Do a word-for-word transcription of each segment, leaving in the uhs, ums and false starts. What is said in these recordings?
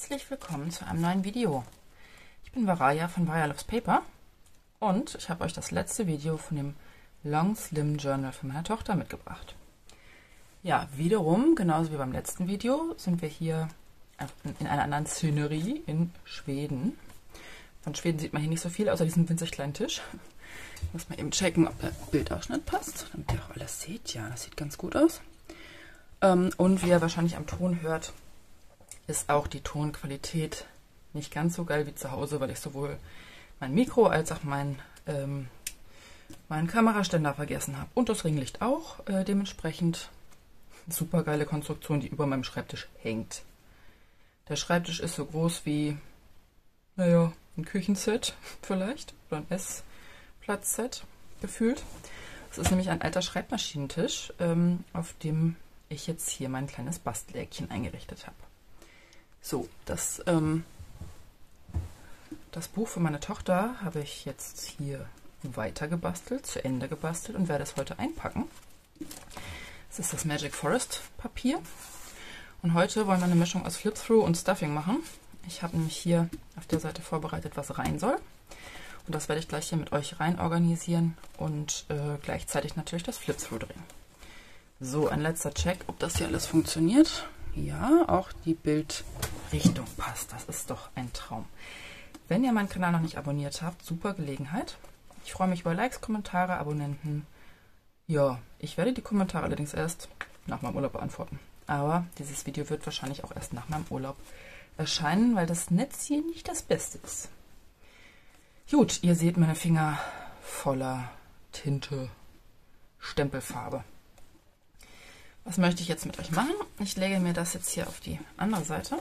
Herzlich willkommen zu einem neuen Video. Ich bin Varaya von Varaya Loves Paper und ich habe euch das letzte Video von dem Long Slim Journal für meine Tochter mitgebracht. Ja, wiederum, genauso wie beim letzten Video, sind wir hier in einer anderen Szenerie in Schweden. Von Schweden sieht man hier nicht so viel, außer diesem winzig kleinen Tisch. Ich muss mal eben checken, ob der Bildausschnitt passt, damit ihr auch alles seht. Ja, das sieht ganz gut aus. Und wie ihr wahrscheinlich am Ton hört, ist auch die Tonqualität nicht ganz so geil wie zu Hause, weil ich sowohl mein Mikro als auch mein, ähm, meinen Kameraständer vergessen habe. Und das Ringlicht auch. Äh, dementsprechend super geile Konstruktion, die über meinem Schreibtisch hängt. Der Schreibtisch ist so groß wie, naja, ein Küchenset vielleicht. Oder ein Essplatz-Set gefühlt. Es ist nämlich ein alter Schreibmaschinentisch, ähm, auf dem ich jetzt hier mein kleines Basteläckchen eingerichtet habe. So, das, ähm, das Buch für meine Tochter habe ich jetzt hier weiter gebastelt, zu Ende gebastelt und werde es heute einpacken. Das ist das Magic Forest Papier. Und heute wollen wir eine Mischung aus Flip-Through und Stuffing machen. Ich habe nämlich hier auf der Seite vorbereitet, was rein soll. Und das werde ich gleich hier mit euch rein organisieren und äh, gleichzeitig natürlich das Flip-Through drehen. So, ein letzter Check, ob das hier alles funktioniert. Ja, auch die Bildrichtung passt. Das ist doch ein Traum. Wenn ihr meinen Kanal noch nicht abonniert habt, super Gelegenheit. Ich freue mich über Likes, Kommentare, Abonnenten. Ja, ich werde die Kommentare allerdings erst nach meinem Urlaub beantworten. Aber dieses Video wird wahrscheinlich auch erst nach meinem Urlaub erscheinen, weil das Netz hier nicht das Beste ist. Gut, ihr seht meine Finger voller Tinte, Stempelfarbe. Was möchte ich jetzt mit euch machen? Ich lege mir das jetzt hier auf die andere Seite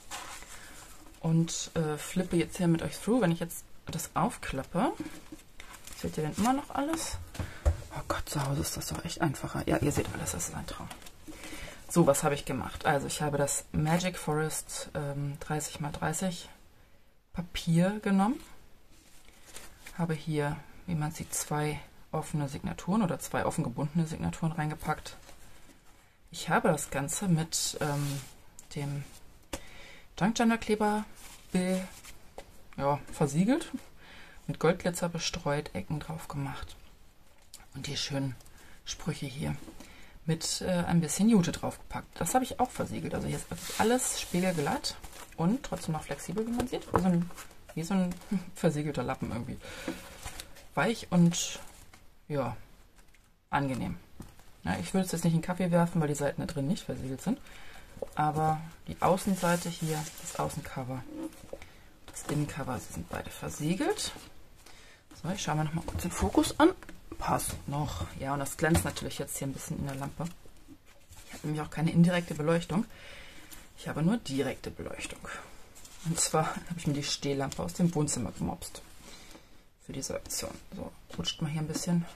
und äh, flippe jetzt hier mit euch through. Wenn ich jetzt das aufklappe, seht ihr denn immer noch alles? Oh Gott, zu Hause ist das doch echt einfacher. Ja, ihr seht alles, das ist ein Traum. So, was habe ich gemacht? Also ich habe das Magic Forest ähm, dreißig mal dreißig Papier genommen. Habe hier, wie man sieht, zwei offene Signaturen oder zwei offen gebundene Signaturen reingepackt. Ich habe das Ganze mit ähm, dem Junk Journal Kleber ja, versiegelt, mit Goldglitzer bestreut, Ecken drauf gemacht und die schönen Sprüche hier mit äh, ein bisschen Jute draufgepackt. Das habe ich auch versiegelt, also hier ist wirklich alles spiegelglatt und trotzdem noch flexibel, wie man sieht, wie so ein, wie so ein versiegelter Lappen irgendwie. Weich und ja, angenehm. Ja, ich würde es jetzt nicht in Kaffee werfen, weil die Seiten da drin nicht versiegelt sind. Aber die Außenseite hier, das Außencover, das Innencover, sie sind beide versiegelt. So, ich schaue mir noch mal kurz den Fokus an. Passt noch. Ja, und das glänzt natürlich jetzt hier ein bisschen in der Lampe. Ich habe nämlich auch keine indirekte Beleuchtung. Ich habe nur direkte Beleuchtung. Und zwar habe ich mir die Stehlampe aus dem Wohnzimmer gemopst. Für diese Aktion. So, rutscht mal hier ein bisschen.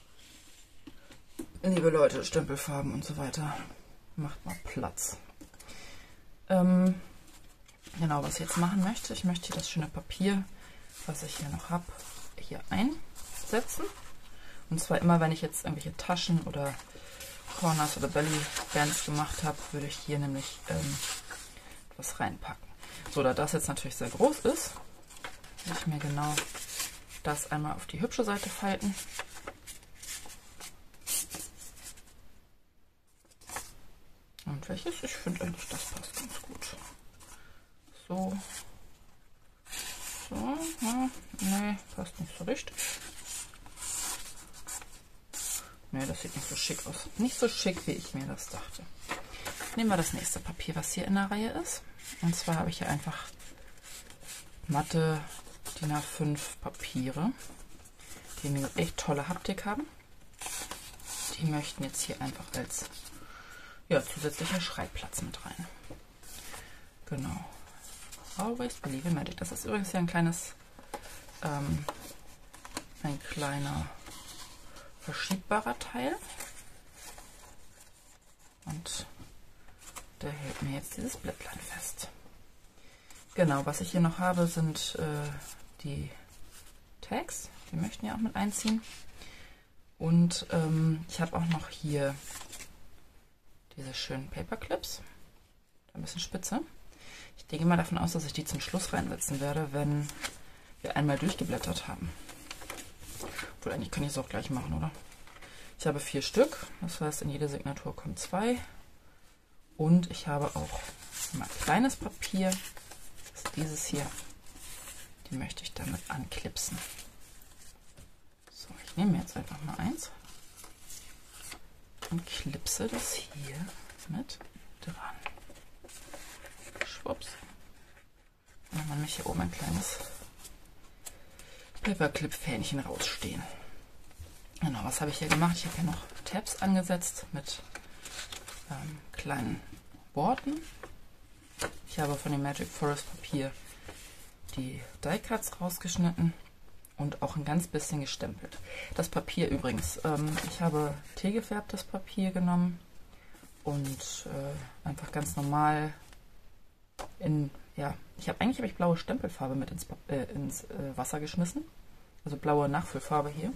Liebe Leute, Stempelfarben und so weiter, macht mal Platz. Ähm, genau, was ich jetzt machen möchte, ich möchte hier das schöne Papier, was ich hier noch habe, hier einsetzen. Und zwar immer, wenn ich jetzt irgendwelche Taschen oder Corners oder Bellybands gemacht habe, würde ich hier nämlich ähm, was reinpacken. So, da das jetzt natürlich sehr groß ist, würde ich mir genau das einmal auf die hübsche Seite falten. Und welches? Ich finde eigentlich, das passt ganz gut. So. So. Ja, nee, passt nicht so richtig. Nee, das sieht nicht so schick aus. Nicht so schick, wie ich mir das dachte. Nehmen wir das nächste Papier, was hier in der Reihe ist. Und zwar habe ich hier einfach matte D I N A fünf Papiere, die eine echt tolle Haptik haben. Die möchten jetzt hier einfach als ja, zusätzlicher Schreibplatz mit rein. Genau. Always believe in magic. Das ist übrigens ja ein kleines, ähm, ein kleiner verschiebbarer Teil. Und der hält mir jetzt dieses Blättlein fest. Genau, was ich hier noch habe, sind äh, die Tags. Die möchten ja auch mit einziehen. Und ähm, ich habe auch noch hier diese schönen Paperclips. Ein bisschen spitze. Ich gehe mal davon aus, dass ich die zum Schluss reinsetzen werde, wenn wir einmal durchgeblättert haben. Obwohl, eigentlich kann ich es auch gleich machen, oder? Ich habe vier Stück, das heißt, in jede Signatur kommen zwei. Und ich habe auch mal kleines Papier, das ist dieses hier. Die möchte ich damit anklipsen. So, ich nehme jetzt einfach mal eins und klipse das hier mit dran. Schwupps. Dann haben wir nämlich hier oben ein kleines Paperclip-Fähnchen rausstehen. Genau, was habe ich hier gemacht? Ich habe hier noch Tabs angesetzt mit ähm, kleinen Worten. Ich habe von dem Magic Forest Papier die Die Cuts rausgeschnitten und auch ein ganz bisschen gestempelt. Das Papier übrigens, ähm, ich habe teegefärbtes Papier genommen und äh, einfach ganz normal in, ja, ich habe eigentlich habe ich blaue Stempelfarbe mit ins, äh, ins äh, Wasser geschmissen, also blaue Nachfüllfarbe hier,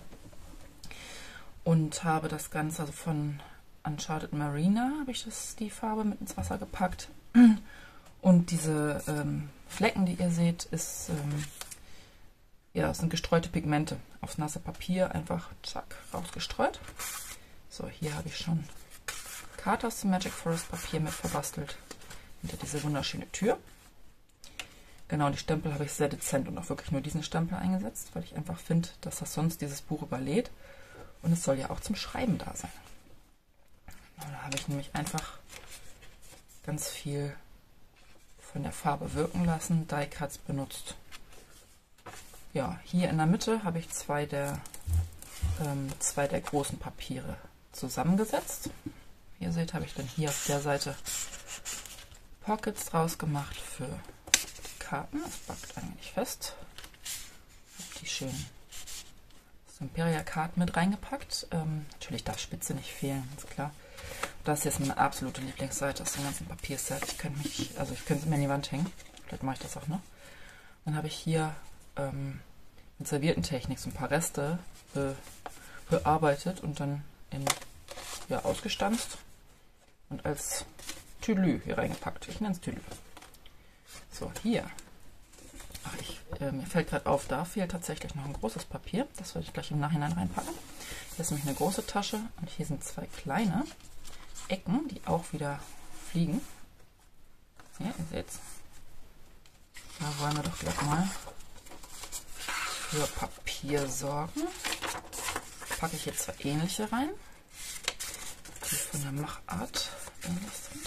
und habe das Ganze, also von Uncharted Marina habe ich das, die Farbe mit ins Wasser gepackt. Und diese ähm, Flecken, die ihr seht, ist, ähm, ja, sind gestreute Pigmente. Aufs nasse Papier einfach zack, rausgestreut. So, hier habe ich schon Karte aus dem Magic Forest Papier mit verbastelt. Hinter diese wunderschöne Tür. Genau, die Stempel habe ich sehr dezent und auch wirklich nur diesen Stempel eingesetzt, weil ich einfach finde, dass das sonst dieses Buch überlädt. Und es soll ja auch zum Schreiben da sein. Genau, da habe ich nämlich einfach ganz viel von der Farbe wirken lassen, Die Cuts benutzt. Ja, hier in der Mitte habe ich zwei der, ähm, zwei der großen Papiere zusammengesetzt. Wie ihr seht, habe ich dann hier auf der Seite Pockets draus gemacht für Karten. Das backt eigentlich fest. Habe die schön Imperia Card mit reingepackt. Ähm, natürlich darf Spitze nicht fehlen, ganz klar. Das ist jetzt meine absolute Lieblingsseite aus dem ganzen Papierset. Ich könnte mich, also ich könnte es mir an die Wand hängen. Vielleicht mache ich das auch noch. Dann habe ich hier ähm, mit Serviertentechnik so ein paar Reste be bearbeitet und dann in, ja, ausgestanzt und als Tüdelü hier reingepackt. Ich nenne es Tüdelü. So, hier. Ach, ich, äh, mir fällt gerade auf, da fehlt tatsächlich noch ein großes Papier. Das werde ich gleich im Nachhinein reinpacken. Hier ist nämlich eine große Tasche und hier sind zwei kleine Ecken, die auch wieder fliegen. Ja, ihr seht's. Da wollen wir doch gleich mal für Papier sorgen. Packe ich hier zwei ähnliche rein, die von der Machart ähnlich sind.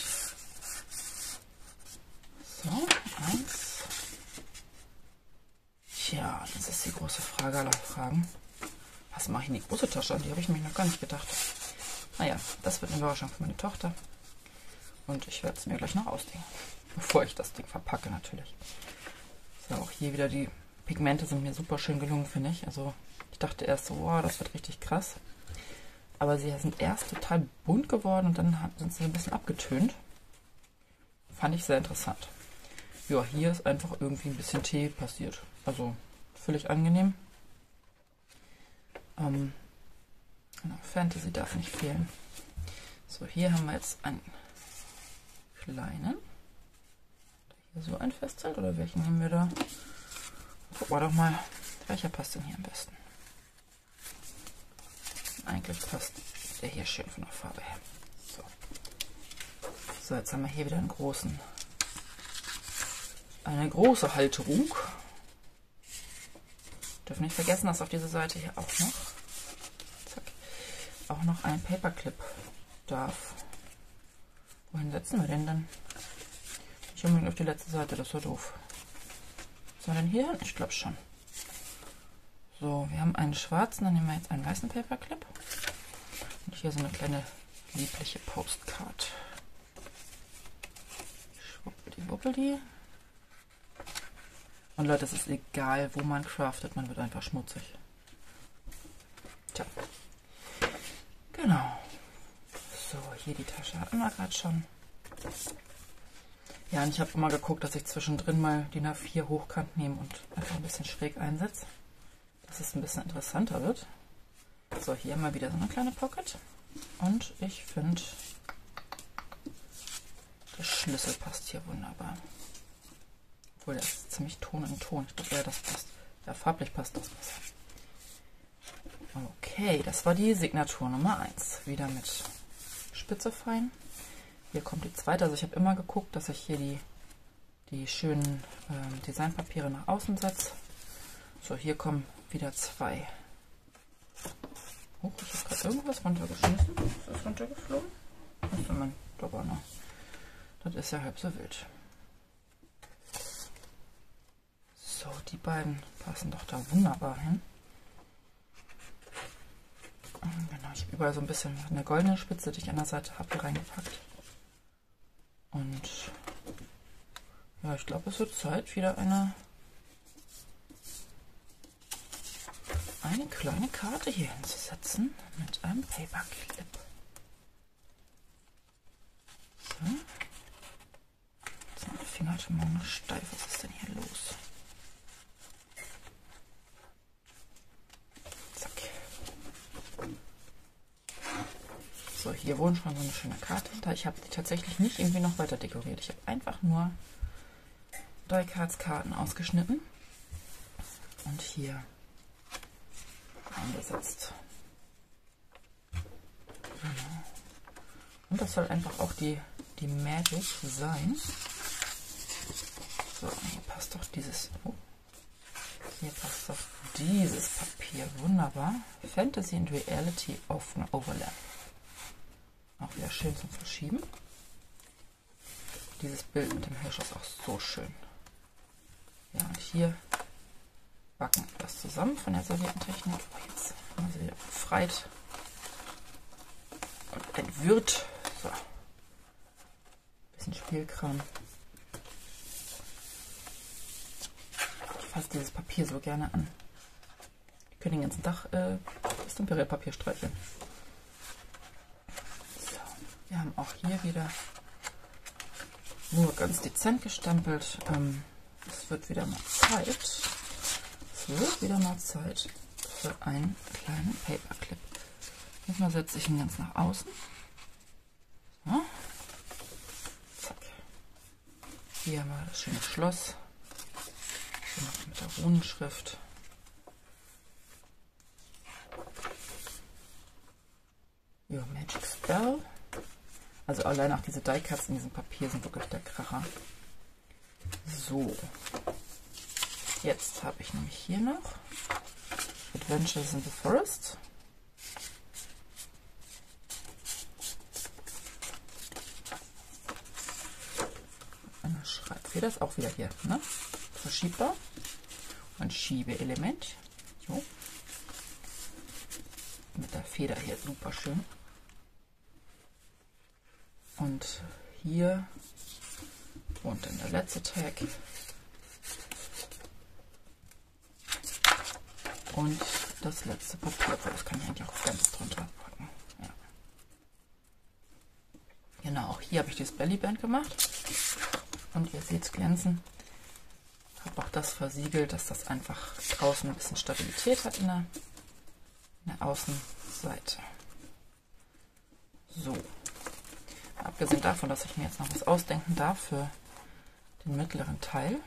So, eins. Tja, das ist die große Frage aller Fragen. Was mache ich in die große Tasche? An die habe ich nämlich noch gar nicht gedacht. Naja, das wird eine Überraschung für meine Tochter. Und ich werde es mir gleich noch ausdenken. Bevor ich das Ding verpacke, natürlich. So, auch hier wieder die Pigmente sind mir super schön gelungen, finde ich. Also ich dachte erst so, wow, das wird richtig krass. Aber sie sind erst total bunt geworden und dann sind sie ein bisschen abgetönt. Fand ich sehr interessant. Ja, hier ist einfach irgendwie ein bisschen Tee passiert. Also völlig angenehm. Ähm, genau, Fantasy darf nicht fehlen. So, hier haben wir jetzt einen kleinen. Hier so ein festhält, oder welchen nehmen wir da? Gucken wir doch mal, welcher passt denn hier am besten? Eigentlich passt der hier schön von der Farbe her. So, so jetzt haben wir hier wieder einen großen, eine große Halterung. Dürfen nicht vergessen, dass auf dieser Seite hier auch noch, zack, auch noch ein Paperclip darf. Wohin setzen wir den denn? Nicht unbedingt auf die letzte Seite, das war doof. Was haben wir denn hier hin? Ich glaube schon. So, wir haben einen schwarzen, dann nehmen wir jetzt einen weißen Paperclip. Und hier so eine kleine liebliche Postcard. Schwuppeli wuppeli. Und Leute, es ist egal, wo man craftet, man wird einfach schmutzig. Tja. Genau. So, hier die Tasche hatten wir gerade schon. Ja, und ich habe immer geguckt, dass ich zwischendrin mal die D I N A vier hochkant nehme und einfach ein bisschen schräg einsetze, dass es ein bisschen interessanter wird. So, hier haben wir wieder so eine kleine Pocket. Und ich finde, der Schlüssel passt hier wunderbar. Obwohl, der ist ziemlich Ton in Ton. Ich glaube, ja, das passt. Ja, farblich passt das besser. Okay, das war die Signatur Nummer eins. Wieder mit Spitze fein. Hier kommt die zweite. Also ich habe immer geguckt, dass ich hier die, die schönen ähm, Designpapiere nach außen setze. So, hier kommen wieder zwei. Oh, ich habe gerade irgendwas runtergeschmissen. Ist das runtergeflogen? Das ist mein Doppelner. Das ist ja halb so wild. So, die beiden passen doch da wunderbar hin. Genau, ich habe überall so ein bisschen eine goldene Spitze, die ich an der Seite habe, hier reingepackt. Und ja, ich glaube, es wird Zeit, wieder eine, eine kleine Karte hier hinzusetzen mit einem Paperclip. So. Jetzt sind meine Finger heute Morgen steif. Was ist denn hier los? So, hier wohnt schon so eine schöne Karte hinter. Ich habe die tatsächlich nicht irgendwie noch weiter dekoriert. Ich habe einfach nur Die Cuts Karten ausgeschnitten und hier eingesetzt. Genau. Und das soll einfach auch die, die Magic sein. So, hier passt doch dieses... Oh, hier passt doch dieses Papier. Wunderbar. Fantasy and Reality often overlap. Auch wieder schön zum Verschieben. Dieses Bild mit dem Hirsch ist auch so schön. Ja, und hier backen wir das zusammen von der Serviettentechnik. Oh, jetzt haben wir sie wieder befreit und entwirrt. So. Bisschen Spielkram. Ich fasse dieses Papier so gerne an. Wir können den ganzen Tag äh, das Temperierpapier streicheln. Wir haben auch hier wieder nur ganz dezent gestempelt. Ähm, es wird wieder mal Zeit. Es wird wieder mal Zeit für einen kleinen Paperclip. Diesmal setze ich ihn ganz nach außen. So. Zack. Hier haben wir das schöne Schloss. Hier noch mit der Runenschrift. Your Magic Spell. Also allein auch diese Die Cuts in diesem Papier sind wirklich der Kracher. So. Jetzt habe ich nämlich hier noch Adventures in the Forest. Eine Schreibfeder ist auch wieder hier, ne? Verschiebbar. Ein Schiebeelement. So. Mit der Feder hier super schön. Und hier und dann der letzte Tag. Und das letzte Papier, das kann ich eigentlich auch ganz drunter packen. Ja. Genau, auch hier habe ich das Bellyband gemacht. Und ihr seht es glänzen. Ich habe auch das versiegelt, dass das einfach draußen ein bisschen Stabilität hat in der, in der Außenseite. So. Abgesehen davon, dass ich mir jetzt noch was ausdenken darf für den mittleren Teil.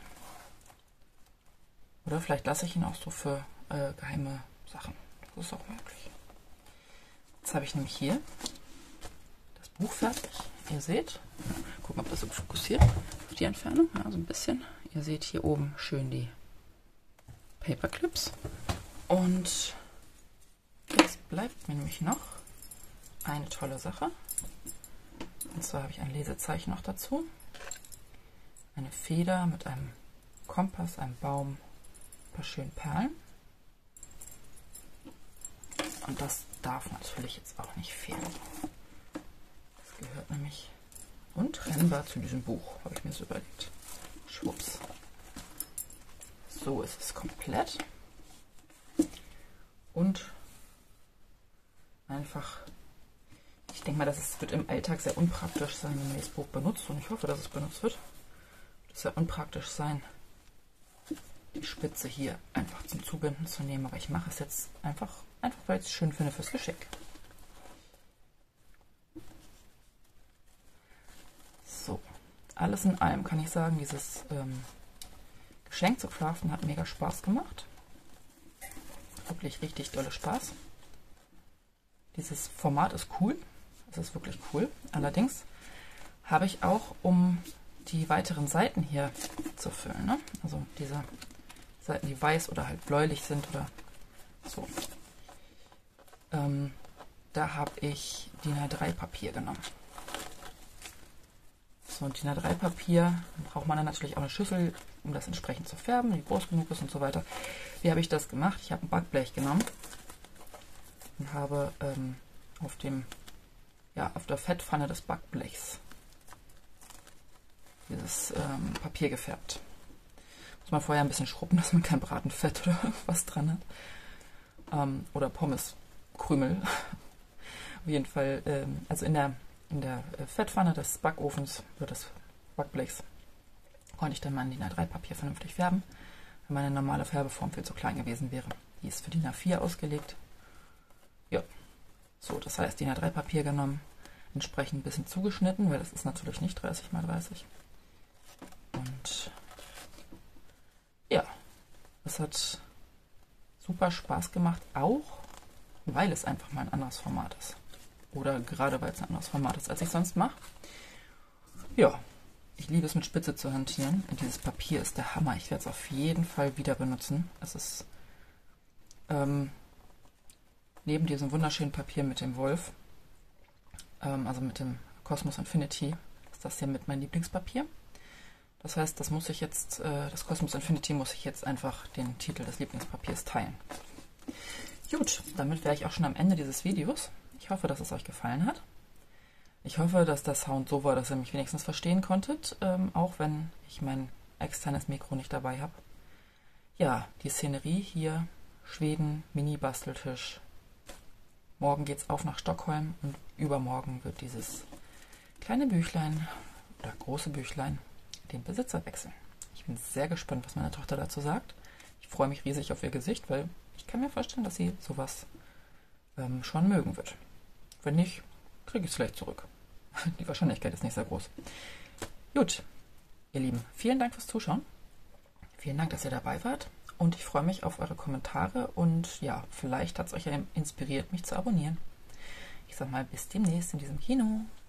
Oder vielleicht lasse ich ihn auch so für äh, geheime Sachen. Das ist auch möglich. Jetzt habe ich nämlich hier das Buch fertig. Ihr seht, gucken, ob das so fokussiert auf die Entfernung. Ja, so ein bisschen. Ihr seht hier oben schön die Paperclips. Und jetzt bleibt mir nämlich noch eine tolle Sache. Und zwar habe ich ein Lesezeichen noch dazu. Eine Feder mit einem Kompass, einem Baum, ein paar schönen Perlen. Und das darf natürlich jetzt auch nicht fehlen. Das gehört nämlich untrennbar zu diesem Buch, habe ich mir so überlegt. Schwupps. So ist es komplett. Und einfach... Ich denke mal, dass es wird im Alltag sehr unpraktisch sein, wenn man das Buch benutzt. Und ich hoffe, dass es benutzt wird. Es wird sehr unpraktisch sein, die Spitze hier einfach zum Zubinden zu nehmen. Aber ich mache es jetzt einfach, einfach weil ich es schön finde fürs Geschick. So, alles in allem kann ich sagen, dieses ähm, Geschenk zu craften hat mega Spaß gemacht. Wirklich richtig dolle Spaß. Dieses Format ist cool. Es ist wirklich cool. Allerdings habe ich auch, um die weiteren Seiten hier zu füllen, ne? Also diese Seiten, die weiß oder halt bläulich sind oder so, ähm, da habe ich D I N A drei Papier genommen. So, und D I N A drei Papier braucht man dann natürlich auch eine Schüssel, um das entsprechend zu färben, die groß genug ist und so weiter. Wie habe ich das gemacht? Ich habe ein Backblech genommen und habe ähm, auf dem, ja, auf der Fettpfanne des Backblechs dieses ähm, Papier gefärbt. Muss man vorher ein bisschen schrubben, dass man kein Bratenfett oder was dran hat. Ähm, oder Pommeskrümel. Auf jeden Fall, ähm, also in der, in der Fettpfanne des Backofens oder des Backblechs konnte ich dann mein D I N A drei Papier vernünftig färben, weil meine normale Färbeform viel zu klein gewesen wäre. Die ist für D I N A vier ausgelegt. Ja, so, das heißt D I N A drei Papier genommen, entsprechend ein bisschen zugeschnitten, weil das ist natürlich nicht dreißig mal dreißig. Und ja, es hat super Spaß gemacht, auch weil es einfach mal ein anderes Format ist. Oder gerade weil es ein anderes Format ist, als ich sonst mache. Ja, ich liebe es mit Spitze zu hantieren. Und dieses Papier ist der Hammer. Ich werde es auf jeden Fall wieder benutzen. Es ist ähm, neben diesem wunderschönen Papier mit dem Wolf, ähm, also mit dem Cosmos Infinity, ist das hier mit meinem Lieblingspapier. Das heißt, das muss ich jetzt, äh, das Cosmos Infinity muss ich jetzt einfach den Titel des Lieblingspapiers teilen. Gut, damit wäre ich auch schon am Ende dieses Videos. Ich hoffe, dass es euch gefallen hat. Ich hoffe, dass der Sound so war, dass ihr mich wenigstens verstehen konntet, ähm, auch wenn ich mein externes Mikro nicht dabei habe. Ja, die Szenerie hier, Schweden, Mini-Basteltisch. Morgen geht's auf nach Stockholm und übermorgen wird dieses kleine Büchlein oder große Büchlein den Besitzer wechseln. Ich bin sehr gespannt, was meine Tochter dazu sagt. Ich freue mich riesig auf ihr Gesicht, weil ich kann mir vorstellen, dass sie sowas ähm, schon mögen wird. Wenn nicht, kriege ich es vielleicht zurück. Die Wahrscheinlichkeit ist nicht sehr groß. Gut, ihr Lieben, vielen Dank fürs Zuschauen. Vielen Dank, dass ihr dabei wart. Und ich freue mich auf eure Kommentare. Und ja, vielleicht hat es euch ja inspiriert, mich zu abonnieren. Ich sag mal, bis demnächst in diesem Kino.